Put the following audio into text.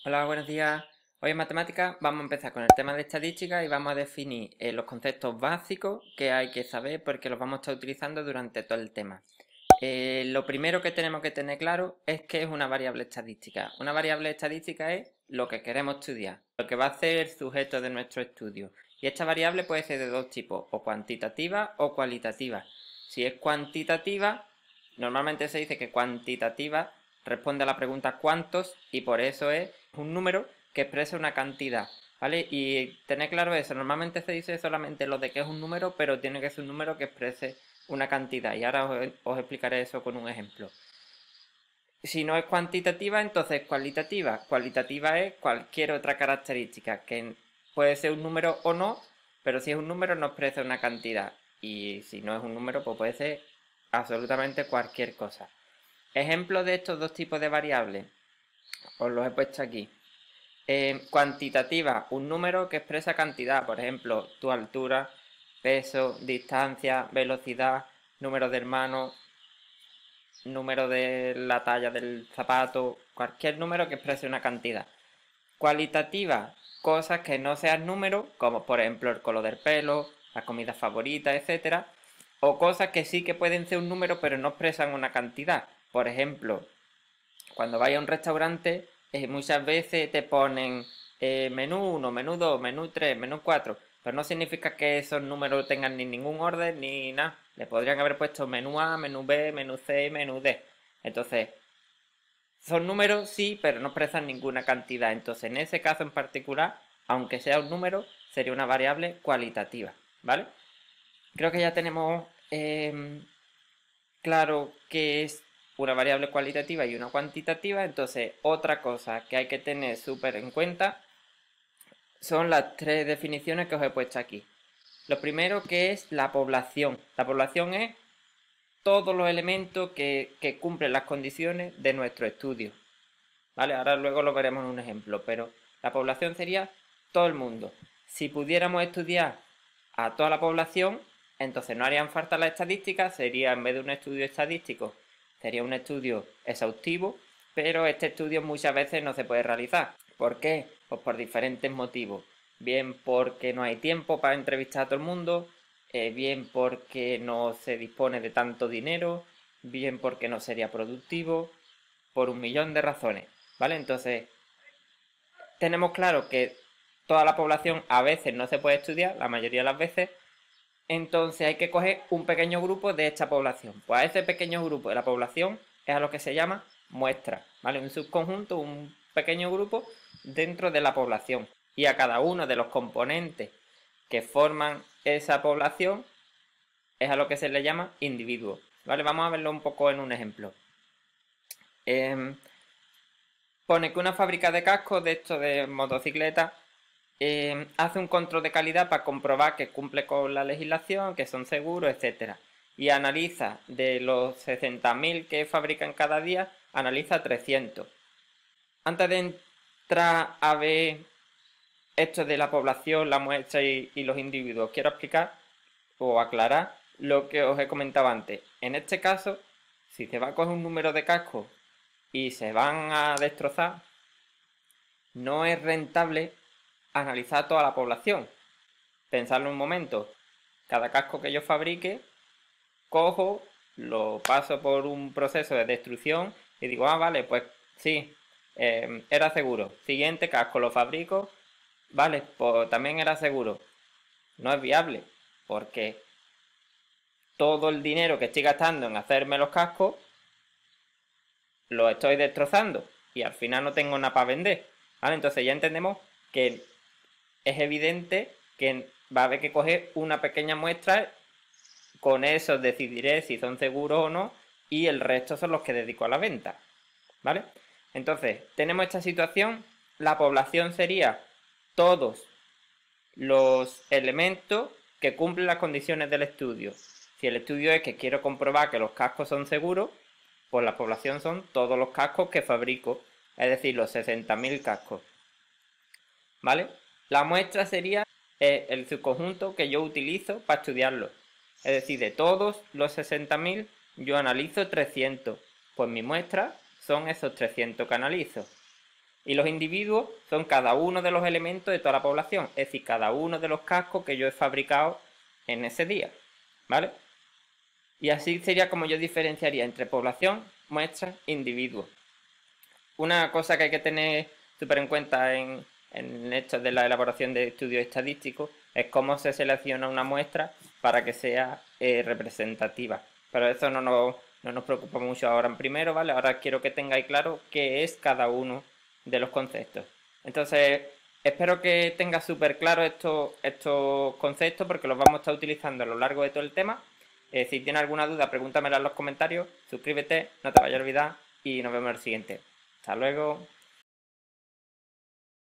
Hola, buenos días. Hoy en matemáticas vamos a empezar con el tema de estadística y vamos a definir los conceptos básicos que hay que saber porque los vamos a estar utilizando durante todo el tema. Lo primero que tenemos que tener claro es que es una variable estadística. Una variable estadística es lo que queremos estudiar, lo que va a ser el sujeto de nuestro estudio. Y esta variable puede ser de dos tipos, o cuantitativa o cualitativa. Si es cuantitativa, normalmente se dice que cuantitativa responde a la pregunta ¿cuántos? Y por eso es un número que expresa una cantidad, ¿vale? Y tener claro eso, normalmente se dice solamente lo de que es un número, pero tiene que ser un número que exprese una cantidad. Y ahora os explicaré eso con un ejemplo. Si no es cuantitativa, entonces es cualitativa. Cualitativa es cualquier otra característica, que puede ser un número o no, pero si es un número no expresa una cantidad. Y si no es un número, pues puede ser absolutamente cualquier cosa. Ejemplo de estos dos tipos de variables, os los he puesto aquí. Cuantitativa, un número que expresa cantidad, por ejemplo, tu altura, peso, distancia, velocidad, número de hermanos, número de la talla del zapato, cualquier número que exprese una cantidad. Cualitativa, cosas que no sean números, como por ejemplo el color del pelo, la comida favorita, etcétera, o cosas que sí que pueden ser un número pero no expresan una cantidad. Por ejemplo, cuando vayas a un restaurante, muchas veces te ponen menú 1, menú 2, menú 3, menú 4, pero no significa que esos números tengan ni ningún orden ni nada. Le podrían haber puesto menú A, menú B, menú C, menú D. Entonces, son números, sí, pero no expresan ninguna cantidad. Entonces, en ese caso en particular, aunque sea un número, sería una variable cualitativa, ¿vale? Creo que ya tenemos claro que es una variable cualitativa y una cuantitativa. Entonces, otra cosa que hay que tener súper en cuenta son las tres definiciones que os he puesto aquí. Lo primero que es la población. La población es todos los elementos que cumplen las condiciones de nuestro estudio. ¿Vale? Ahora luego lo veremos en un ejemplo, pero la población sería todo el mundo. Si pudiéramos estudiar a toda la población, entonces no harían falta las estadísticas, sería en vez de un estudio estadístico, sería un estudio exhaustivo, pero este estudio muchas veces no se puede realizar. ¿Por qué? Pues por diferentes motivos. Bien porque no hay tiempo para entrevistar a todo el mundo, bien porque no se dispone de tanto dinero, bien porque no sería productivo, por un millón de razones, ¿vale? Entonces, tenemos claro que toda la población a veces no se puede estudiar, la mayoría de las veces, entonces hay que coger un pequeño grupo de esta población. Pues a ese pequeño grupo de la población es a lo que se llama muestra, ¿vale? Un subconjunto, un pequeño grupo dentro de la población. Y a cada uno de los componentes que forman esa población es a lo que se le llama individuo, ¿vale? Vamos a verlo un poco en un ejemplo. Pone que una fábrica de cascos de esto de motocicletas hace un control de calidad para comprobar que cumple con la legislación, que son seguros, etcétera. Y analiza de los 60.000 que fabrican cada día, analiza 300. Antes de entrar a ver esto de la población, la muestra y los individuos, quiero explicar o aclarar lo que os he comentado antes. En este caso, si se va a coger un número de cascos y se van a destrozar, no es rentable analizar toda la población. Pensarlo un momento. Cada casco que yo fabrique, cojo, lo paso por un proceso de destrucción y digo, ah, vale, pues sí, era seguro. Siguiente casco lo fabrico, vale, pues también era seguro. No es viable, porque todo el dinero que estoy gastando en hacerme los cascos, lo estoy destrozando y al final no tengo nada para vender. ¿Vale? Entonces ya entendemos que es evidente que va a haber que coger una pequeña muestra, con eso decidiré si son seguros o no, y el resto son los que dedico a la venta, ¿vale? Entonces, tenemos esta situación, la población sería todos los elementos que cumplen las condiciones del estudio. Si el estudio es que quiero comprobar que los cascos son seguros, pues la población son todos los cascos que fabrico, es decir, los 60.000 cascos, ¿vale? La muestra sería el subconjunto que yo utilizo para estudiarlo. Es decir, de todos los 60.000 yo analizo 300. Pues mi muestra son esos 300 que analizo. Y los individuos son cada uno de los elementos de toda la población, es decir, cada uno de los cascos que yo he fabricado en ese día, ¿vale? Y así sería como yo diferenciaría entre población, muestra, individuo. Una cosa que hay que tener súper en cuenta en esto de la elaboración de estudios estadísticos es cómo se selecciona una muestra para que sea representativa. Pero eso no nos preocupa mucho ahora en primero, ¿vale? Ahora quiero que tengáis claro qué es cada uno de los conceptos. Entonces, espero que tengas súper claro estos conceptos porque los vamos a estar utilizando a lo largo de todo el tema. Si tienes alguna duda, pregúntamela en los comentarios, suscríbete, no te vayas a olvidar y nos vemos en el siguiente. Hasta luego.